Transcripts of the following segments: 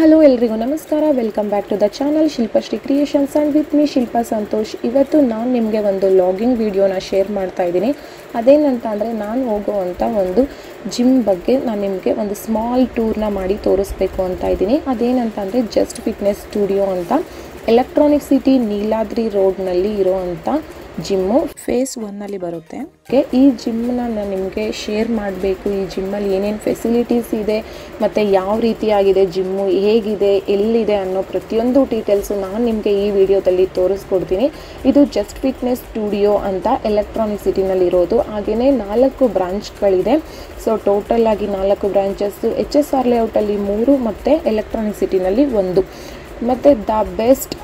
Hello ಎಲ್ರಿಗೂ ನಮಸ್ಕಾರ. Welcome back to the channel Shilpashree creations and with me Shilpa Santosh. ಇವತ್ತು ನಾನು ನಿಮಗೆ ಒಂದು ಲಾಗಿಂಗ್ ವಿಡಿಯೋನ ಶೇರ್ ಮಾಡ್ತಾ ಇದ್ದೀನಿ. ಅದೇನಂತ ಅಂದರೆ ನಾನು ಹೋಗುವಂಥ ಒಂದು ಜಿಮ್ ಬಗ್ಗೆ ನಾನು ನಿಮಗೆ ಒಂದು ಸ್ಮಾಲ್ ಟೂರ್ನ ಮಾಡಿ ತೋರಿಸ್ಬೇಕು ಅಂತ ಇದ್ದೀನಿ. ಅದೇನಂತ ಅಂದರೆ ಜಸ್ಟ್ ಫಿಟ್ನೆಸ್ ಸ್ಟುಡಿಯೋ ಅಂತ ಎಲೆಕ್ಟ್ರಾನಿಕ್ ಸಿಟಿ ನೀಲಾದ್ರಿ ರೋಡ್ನಲ್ಲಿ ಇರೋವಂಥ ಜಿಮ್ಮು ಫೇಸ್ 1 ಬರುತ್ತೆ. ಈ ಜಿಮ್ಮನ್ನ ನಾನು ನಿಮಗೆ ಶೇರ್ ಮಾಡಬೇಕು. ಈ ಜಿಮ್ಮಲ್ಲಿ ಏನೇನು ಫೆಸಿಲಿಟೀಸ್ ಇದೆ ಮತ್ತು ಯಾವ ರೀತಿಯಾಗಿದೆ ಜಿಮ್ಮು, ಹೇಗಿದೆ, ಎಲ್ಲಿದೆ ಅನ್ನೋ ಪ್ರತಿಯೊಂದು ಡೀಟೇಲ್ಸು ನಾನು ನಿಮಗೆ ಈ ವಿಡಿಯೋದಲ್ಲಿ ತೋರಿಸ್ಕೊಡ್ತೀನಿ. ಇದು ಜಸ್ಟ್ ಫಿಟ್ನೆಸ್ ಸ್ಟುಡಿಯೋ ಅಂತ ಎಲೆಕ್ಟ್ರಾನಿಕ್ ಸಿಟಿನಲ್ಲಿ ಇರೋದು. ಹಾಗೆಯೇ 4 ಬ್ರಾಂಚ್ಗಳಿದೆ. ಸೊ ಟೋಟಲ್ ಆಗಿ 4 ಬ್ರಾಂಚಸ್ಸು HSR ಲೇಔಟಲ್ಲಿ 3 ಮತ್ತು ಎಲೆಕ್ಟ್ರಾನಿಕ್ ಸಿಟಿನಲ್ಲಿ 1. ಮತ್ತು the best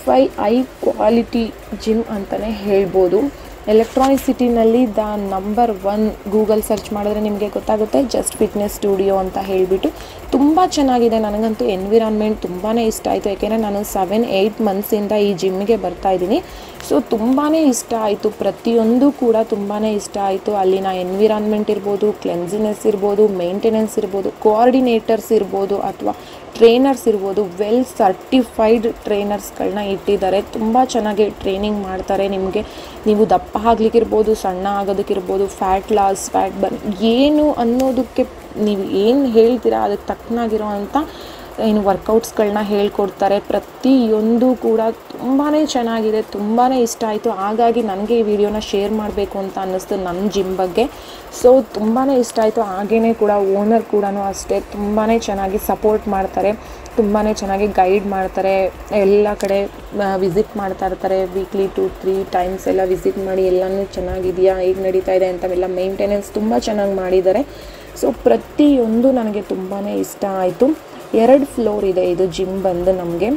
high quality gym ಅಂತಲೇ ಹೇಳ್ಬೋದು. ಎಲೆಕ್ಟ್ರಾನಿಕ್ ಸಿಟಿನಲ್ಲಿ ದ ನಂಬರ್ 1 ಗೂಗಲ್ ಸರ್ಚ್ ಮಾಡಿದ್ರೆ ನಿಮಗೆ ಗೊತ್ತಾಗುತ್ತೆ, ಜಸ್ಟ್ ಫಿಟ್ನೆಸ್ ಸ್ಟುಡಿಯೋ ಅಂತ ಹೇಳಿಬಿಟ್ಟು. ತುಂಬ ಚೆನ್ನಾಗಿದೆ. ನನಗಂತೂ ಎನ್ವಿರಾನ್ಮೆಂಟ್ ತುಂಬಾ ಇಷ್ಟ ಆಯಿತು. ಯಾಕೆಂದರೆ ನಾನು 7-8 ಮಂತ್ಸಿಂದ ಈ ಜಿಮ್ಮಿಗೆ ಬರ್ತಾಯಿದ್ದೀನಿ. ಸೊ ತುಂಬಾ ಇಷ್ಟ ಆಯಿತು. ಪ್ರತಿಯೊಂದು ಕೂಡ ತುಂಬಾ ಇಷ್ಟ ಆಯಿತು. ಅಲ್ಲಿನ ಎನ್ವಿರಾನ್ಮೆಂಟ್ ಇರ್ಬೋದು, ಕ್ಲೆನ್ಸಿನೆಸ್ ಇರ್ಬೋದು, ಮೇಂಟೆನೆನ್ಸ್ ಇರ್ಬೋದು, ಕೋಆರ್ಡಿನೇಟರ್ಸ್ ಇರ್ಬೋದು ಅಥವಾ ಟ್ರೈನರ್ಸ್ ಇರ್ಬೋದು, ವೆಲ್ ಸರ್ಟಿಫೈಡ್ ಟ್ರೈನರ್ಸ್ಗಳನ್ನ ಇಟ್ಟಿದ್ದಾರೆ. ತುಂಬ ಚೆನ್ನಾಗಿ ಟ್ರೈನಿಂಗ್ ಮಾಡ್ತಾರೆ. ನಿಮಗೆ ನೀವು ದಪ್ಪ ಆಗಲಿಕ್ಕಿರ್ಬೋದು, ಸಣ್ಣ ಆಗೋದಕ್ಕಿರ್ಬೋದು, ಫ್ಯಾಟ್ ಲಾಸ್, ಫ್ಯಾಟ್ ಬರ್ನ್ ಏನು ಅನ್ನೋದಕ್ಕೆ ನೀವು ಏನು ಹೇಳ್ತೀರಾ ಅದಕ್ಕೆ ತಕ್ಕನಾಗಿರೋ ಅಂಥ ಏನು ವರ್ಕೌಟ್ಸ್ಗಳನ್ನ ಹೇಳ್ಕೊಡ್ತಾರೆ. ಪ್ರತಿಯೊಂದು ಕೂಡ ತುಂಬಾ ಚೆನ್ನಾಗಿದೆ. ತುಂಬಾ ಇಷ್ಟ ಆಯಿತು. ಹಾಗಾಗಿ ನನಗೆ ಈ ವಿಡಿಯೋನ ಶೇರ್ ಮಾಡಬೇಕು ಅಂತ ಅನ್ನಿಸ್ತು ನನ್ನ ಜಿಮ್ ಬಗ್ಗೆ. ಸೊ ತುಂಬಾ ಇಷ್ಟ ಆಯಿತು. ಹಾಗೆಯೇ ಕೂಡ ಓನರ್ ಕೂಡ ಅಷ್ಟೇ ತುಂಬಾ ಚೆನ್ನಾಗಿ ಸಪೋರ್ಟ್ ಮಾಡ್ತಾರೆ, ತುಂಬಾ ಚೆನ್ನಾಗಿ ಗೈಡ್ ಮಾಡ್ತಾರೆ. ಎಲ್ಲ ಕಡೆ ವಿಸಿಟ್ ಮಾಡ್ತಾ ಇರ್ತಾರೆ. ವೀಕ್ಲಿ 2-3 ಟೈಮ್ಸ್ ಎಲ್ಲ ವಿಸಿಟ್ ಮಾಡಿ ಎಲ್ಲನೂ ಚೆನ್ನಾಗಿದೆಯಾ, ಹೇಗೆ ನಡೀತಾ ಇದೆ ಅಂತೆಲ್ಲ ಮೇಂಟೆನೆನ್ಸ್ ತುಂಬ ಚೆನ್ನಾಗಿ ಮಾಡಿದ್ದಾರೆ. ಸೊ ಪ್ರತಿಯೊಂದು ನನಗೆ ತುಂಬಾ ಇಷ್ಟ ಆಯಿತು. 2 ಫ್ಲೋರ್ ಇದೆ ಇದು ಜಿಮ್ ಬಂದು.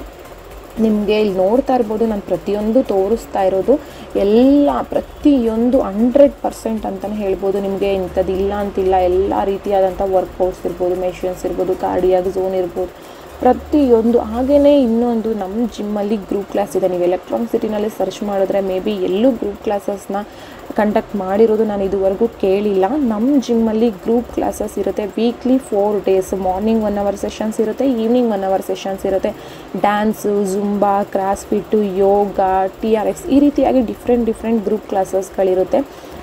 ನಿಮಗೆ ಇಲ್ಲಿ ನೋಡ್ತಾ ಇರ್ಬೋದು, ನಾನು ಪ್ರತಿಯೊಂದು ತೋರಿಸ್ತಾ ಇರೋದು ಎಲ್ಲ ಪ್ರತಿಯೊಂದು 100% ಅಂತಲೇ ಹೇಳ್ಬೋದು. ನಿಮಗೆ ಇಂಥದ್ದು ಇಲ್ಲ ಅಂತಿಲ್ಲ. ಎಲ್ಲ ರೀತಿಯಾದಂಥ ವರ್ಕೌಟ್ಸ್ ಇರ್ಬೋದು, ಮೆಷಿನ್ಸ್ ಇರ್ಬೋದು, ಕಾರ್ಡಿಯಾಕ್ ಝೋನ್ ಇರ್ಬೋದು, ಪ್ರತಿಯೊಂದು. ಹಾಗೆಯೇ ಇನ್ನೊಂದು ನಮ್ಮ ಜಿಮ್ಮಲ್ಲಿ ಗ್ರೂಪ್ ಕ್ಲಾಸ್ ಇದೆ. ನೀವು ಎಲೆಕ್ಟ್ರಾನಿಕ್ ಸಿಟಿನಲ್ಲಿ ಸರ್ಚ್ ಮಾಡಿದ್ರೆ ಮೇ ಬಿ ಎಲ್ಲೂ ಗ್ರೂಪ್ ಕ್ಲಾಸಸ್ನ ಕಂಡಕ್ಟ್ ಮಾಡಿರೋದು ನಾನು ಇದುವರೆಗೂ ಕೇಳಿಲ್ಲ. ನಮ್ಮ ಜಿಮ್ಮಲ್ಲಿ ಗ್ರೂಪ್ ಕ್ಲಾಸಸ್ ಇರುತ್ತೆ. Weekly 4 days. Morning 1 hour sessions ಇರುತ್ತೆ, ಈವ್ನಿಂಗ್ 1 ಅವರ್ ಸೆಷನ್ಸ್ ಇರುತ್ತೆ. Dance, Zumba, crossfit, yoga, TRX ಈ ರೀತಿಯಾಗಿ ಡಿಫ್ರೆಂಟ್ ಗ್ರೂಪ್ ಕ್ಲಾಸಸ್ಗಳಿರುತ್ತೆ.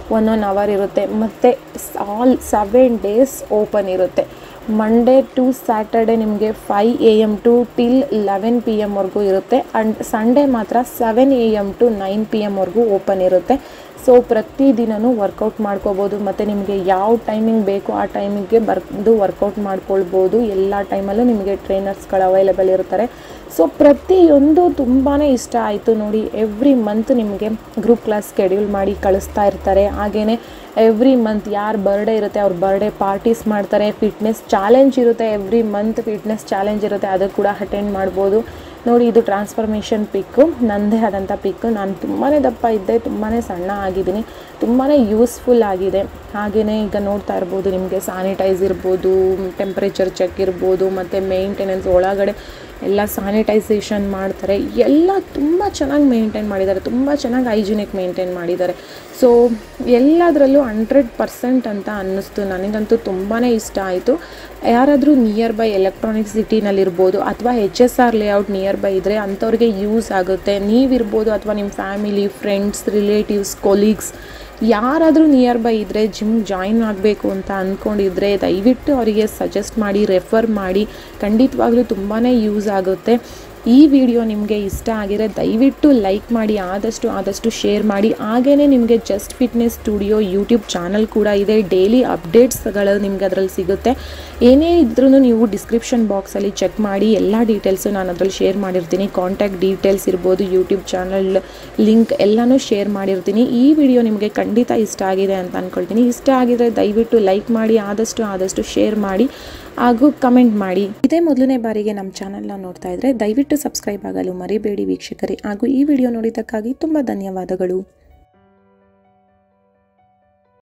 1 ಅವರ್ ಇರುತ್ತೆ. ಮತ್ತು ಆಲ್ 7 ಡೇಸ್ ಓಪನ್ ಇರುತ್ತೆ. ಮಂಡೇ ಟು ಸ್ಯಾಟರ್ಡೆ ನಿಮಗೆ 5 AM ಟು ಟಿಲ್ 11 PM ವರೆಗೂ ಇರುತ್ತೆ. ಆ್ಯಂಡ್ ಸಂಡೇ ಮಾತ್ರ 7 AM ಟು 9 PM ವರೆಗೂ ಓಪನ್ ಇರುತ್ತೆ. ಸೊ ಪ್ರತಿದಿನವೂ ವರ್ಕೌಟ್ ಮಾಡ್ಕೋಬೋದು. ಮತ್ತು ನಿಮಗೆ ಯಾವ ಟೈಮಿಂಗ್ ಬೇಕೋ ಆ ಟೈಮಿಗೆ ಬಂದು ವರ್ಕೌಟ್ ಮಾಡ್ಕೊಳ್ಬೋದು. ಎಲ್ಲ ಟೈಮಲ್ಲೂ ನಿಮಗೆ ಟ್ರೈನರ್ಸ್ಗಳು ಅವೈಲೇಬಲ್ ಇರ್ತಾರೆ. ಸೊ ಪ್ರತಿಯೊಂದು ತುಂಬಾ ಇಷ್ಟ ಆಯಿತು. ನೋಡಿ, ಎವ್ರಿ ಮಂತ್ ನಿಮಗೆ ಗ್ರೂಪ್ ಕ್ಲಾಸ್ ಶೆಡ್ಯೂಲ್ ಮಾಡಿ ಕಳಿಸ್ತಾ ಇರ್ತಾರೆ. ಹಾಗೆಯೇ ಎವ್ರಿ ಮಂತ್ ಯಾರು ಬರ್ಡೇ ಇರುತ್ತೆ ಅವ್ರ ಬರ್ಡೇ ಪಾರ್ಟೀಸ್ ಮಾಡ್ತಾರೆ. ಫಿಟ್ನೆಸ್ ಚಾಲೆಂಜ್ ಇರುತ್ತೆ. ಎವ್ರಿ ಮಂತ್ ಫಿಟ್ನೆಸ್ ಚಾಲೆಂಜ್ ಇರುತ್ತೆ, ಅದಕ್ಕೆ ಕೂಡ ಅಟೆಂಡ್ ಮಾಡ್ಬೋದು. ನೋಡಿ, ಇದು ಟ್ರಾನ್ಸ್ಫಾರ್ಮೇಷನ್ ಪಿಕ್ಕು, ನನ್ನದೇ ಆದಂಥ ಪಿಕ್ಕು. ನಾನು ತುಂಬಾ ದಪ್ಪ ಇದ್ದೆ, ತುಂಬಾ ಸಣ್ಣ ಆಗಿದ್ದೀನಿ. ತುಂಬಾ ಯೂಸ್ಫುಲ್ ಆಗಿದೆ. ಹಾಗೆಯೇ ಈಗ ನೋಡ್ತಾ ಇರ್ಬೋದು, ನಿಮಗೆ ಸ್ಯಾನಿಟೈಸ್ ಇರ್ಬೋದು, ಟೆಂಪ್ರೇಚರ್ ಚೆಕ್ ಇರ್ಬೋದು, ಮತ್ತು ಮೇಂಟೆನೆನ್ಸ್ ಒಳಗಡೆ ಎಲ್ಲ ಸ್ಯಾನಿಟೈಸೇಷನ್ ಮಾಡ್ತಾರೆ. ಎಲ್ಲ ತುಂಬ ಚೆನ್ನಾಗಿ ಮೇಂಟೈನ್ ಮಾಡಿದ್ದಾರೆ. ತುಂಬ ಚೆನ್ನಾಗಿ ಹೈಜಿನಿಕ್ ಮೇಂಟೈನ್ ಮಾಡಿದ್ದಾರೆ. ಸೊ ಎಲ್ಲದರಲ್ಲೂ 100% ಅಂತ ಅನ್ನಿಸ್ತು. ನನಗಂತೂ ತುಂಬಾ ಇಷ್ಟ ಆಯಿತು. ಯಾರಾದರೂ ನಿಯರ್ ಬೈ ಎಲೆಕ್ಟ್ರಾನಿಕ್ ಸಿಟಿನಲ್ಲಿರ್ಬೋದು ಅಥವಾ HSR ಲೇಔಟ್ ನಿಯರ್ ಬೈ ಇದ್ದರೆ ಅಂಥವ್ರಿಗೆ ಯೂಸ್ ಆಗುತ್ತೆ. ನೀವಿರ್ಬೋದು ಅಥವಾ ನಿಮ್ಮ ಫ್ಯಾಮಿಲಿ, ಫ್ರೆಂಡ್ಸ್, ರಿಲೇಟಿವ್ಸ್, ಕೊಲೀಗ್ಸ್ ಯಾರಾದರೂ ನಿಯರ್ ಬೈ ಇದ್ದರೆ, ಜಿಮ್ ಜಾಯಿನ್ ಆಗಬೇಕು ಅಂತ ಅಂದ್ಕೊಂಡಿದ್ರೆ ದಯವಿಟ್ಟು ಅವರಿಗೆ ಸಜೆಸ್ಟ್ ಮಾಡಿ, ರೆಫರ್ ಮಾಡಿ. ಖಂಡಿತವಾಗ್ಲೂ ತುಂಬಾ ಯೂಸ್ ಆಗುತ್ತೆ. ಈ ವಿಡಿಯೋ ನಿಮಗೆ ಇಷ್ಟ ಆಗಿದ್ರೆ ದಯವಿಟ್ಟು ಲೈಕ್ ಮಾಡಿ, ಆದಷ್ಟು ಶೇರ್ ಮಾಡಿ. ಹಾಗೆಯೇ ನಿಮಗೆ just fitness studio YouTube channel ಕೂಡ ಇದೆ. ಡೈಲಿ ಅಪ್ಡೇಟ್ಸ್ಗಳು ನಿಮಗೆ ಅದರಲ್ಲಿ ಸಿಗುತ್ತೆ. ಏನೇ ಇದ್ರೂ ನೀವು ಡಿಸ್ಕ್ರಿಪ್ಷನ್ ಬಾಕ್ಸಲ್ಲಿ ಚೆಕ್ ಮಾಡಿ. ಎಲ್ಲ ಡೀಟೇಲ್ಸು ನಾನು ಅದರಲ್ಲಿ ಶೇರ್ ಮಾಡಿರ್ತೀನಿ. ಕಾಂಟ್ಯಾಕ್ಟ್ ಡೀಟೇಲ್ಸ್ ಇರ್ಬೋದು, ಯೂಟ್ಯೂಬ್ ಚಾನಲ್ ಲಿಂಕ್ ಎಲ್ಲನೂ ಶೇರ್ ಮಾಡಿರ್ತೀನಿ. ಈ ವಿಡಿಯೋ ನಿಮಗೆ ಖಂಡಿತ ಇಷ್ಟ ಆಗಿದೆ ಅಂತ ಅಂದ್ಕೊಳ್ತೀನಿ. ಇಷ್ಟ ಆಗಿದ್ರೆ ದಯವಿಟ್ಟು ಲೈಕ್ ಮಾಡಿ, ಆದಷ್ಟು ಶೇರ್ ಮಾಡಿ ಹಾಗೂ ಕಮೆಂಟ್ ಮಾಡಿ. ಇದೇ ಮೊದಲನೇ ಬಾರಿಗೆ ನಮ್ಮ ಚಾನಲ್ನ ನೋಡ್ತಾ ಇದ್ದರೆ ದಯವಿಟ್ಟು ಸಬ್ಸ್ಕ್ರೈಬ್ ಆಗಲು ಮರಿಬೇಡಿ ವೀಕ್ಷಕರೇ. ಹಾಗೂ ಈ ವಿಡಿಯೋ ನೋಡಿದ್ದಕ್ಕಾಗಿ ತುಂಬ ಧನ್ಯವಾದಗಳು.